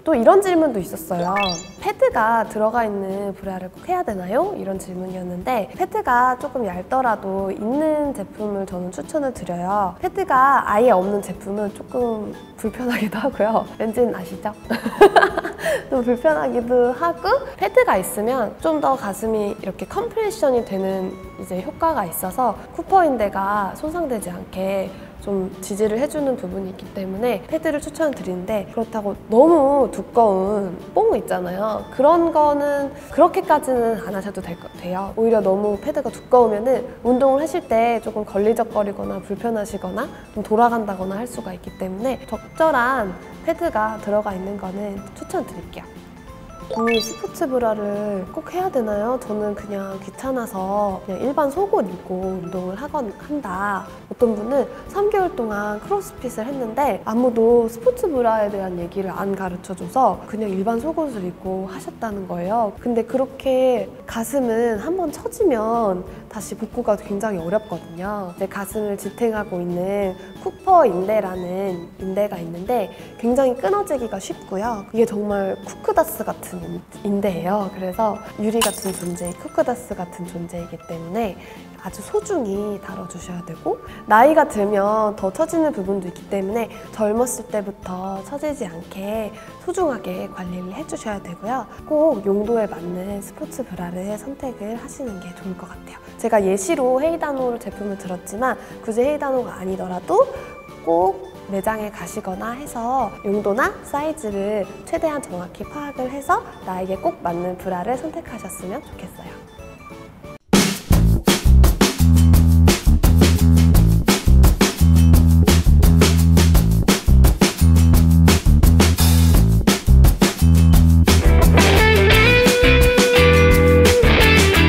또 이런 질문도 있었어요. 패드가 들어가 있는 브라를 꼭 해야 되나요? 이런 질문이었는데 패드가 조금 얇더라도 있는 제품을 저는 추천을 드려요. 패드가 아예 없는 제품은 조금 불편하기도 하고요. 왠지는 아시죠? 좀 불편하기도 하고 패드가 있으면 좀 더 가슴이 이렇게 컴프레션이 되는 이제 효과가 있어서 쿠퍼인대가 손상되지 않게 좀 지지를 해주는 부분이 있기 때문에 패드를 추천드리는데 그렇다고 너무 두꺼운 뽕 있잖아요. 그런 거는 그렇게까지는 안 하셔도 돼요. 오히려 너무 패드가 두꺼우면은 운동을 하실 때 조금 걸리적거리거나 불편하시거나 좀 돌아간다거나 할 수가 있기 때문에 적절한 패드가 들어가 있는 거는 추천드릴게요. 이 스포츠 브라를 꼭 해야 되나요? 저는 그냥 귀찮아서 그냥 일반 속옷 입고 운동을 한다. 어떤 분은 3개월 동안 크로스핏을 했는데 아무도 스포츠 브라에 대한 얘기를 안 가르쳐줘서 그냥 일반 속옷을 입고 하셨다는 거예요. 근데 그렇게 가슴은 한번 처지면 다시 복구가 굉장히 어렵거든요. 이제 가슴을 지탱하고 있는 쿠퍼 인대라는 인대가 있는데 굉장히 끊어지기가 쉽고요. 이게 정말 쿠크다스 같은 인대예요. 그래서 유리 같은 존재, 쿠크다스 같은 존재이기 때문에 아주 소중히 다뤄주셔야 되고 나이가 들면 더 처지는 부분도 있기 때문에 젊었을 때부터 처지지 않게 소중하게 관리를 해주셔야 되고요. 꼭 용도에 맞는 스포츠 브라를 선택을 하시는 게 좋을 것 같아요. 제가 예시로 헤이다노 제품을 들었지만 굳이 헤이다노가 아니더라도 꼭 매장에 가시거나 해서 용도나 사이즈를 최대한 정확히 파악을 해서 나에게 꼭 맞는 브라를 선택하셨으면 좋겠어요.